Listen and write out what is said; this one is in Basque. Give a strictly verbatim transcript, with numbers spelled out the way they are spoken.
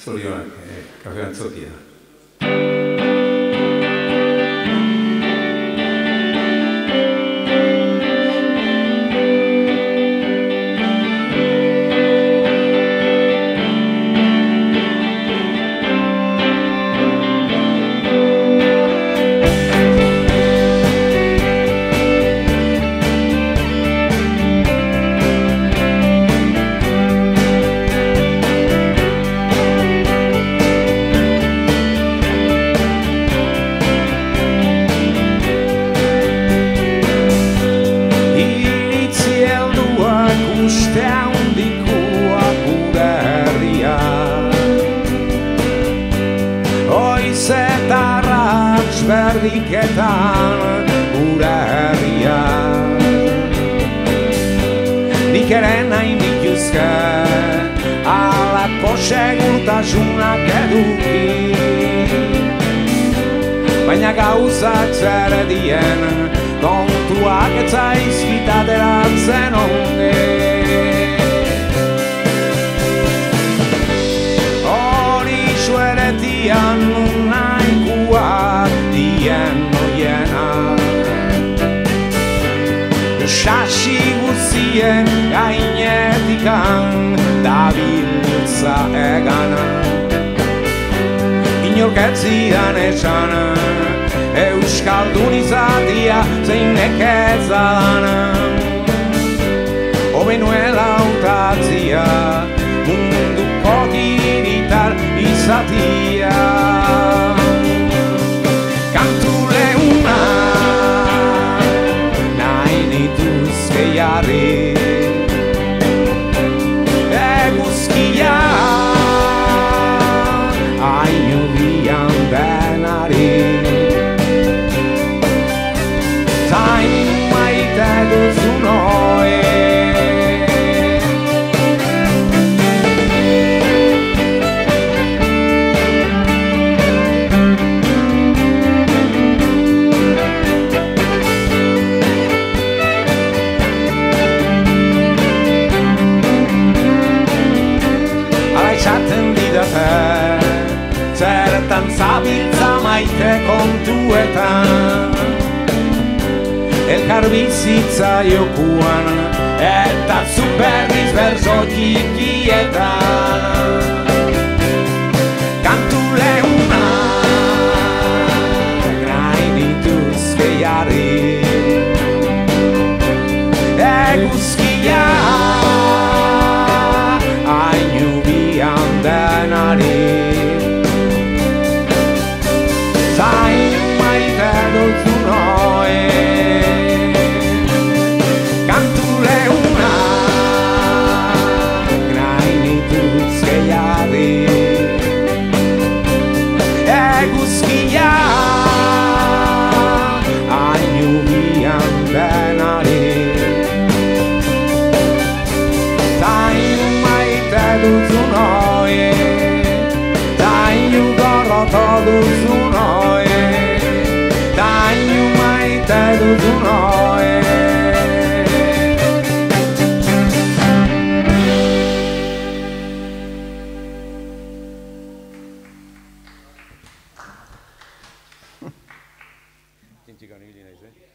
Zorionak, eh, kafe antzokia. Berdiketan gure herria nik ere nahi dituzke alako segurtasunak eduki baina gauzak zer dien kontuak ez zaizkit ateratzen onge hori sueretian nahikoak dien oienak sasi guzien gainetikan dabiltza egana inork ez zidan esan euskaldun izatia zein nekezadan hobe nuela hautatzia munduko hiritar izatia kantu lehuna nahi nituzke jarri eguzkia hainu bian denari zain maite duzun oe zertan zabiltza maite kontuetan elkar bizitza jokuan eta superriz berzo txikietan kantu lehuna nahi nituzke jarri eguzkia hainu bian denari zain maite duzun oe kantu lehuna nahi nituzke jarri eguzkia hainu bian denari zain maite duzun oe zainu gorroto duzun oe zainu maite duzun oe Tintxika nibili naiz, eh?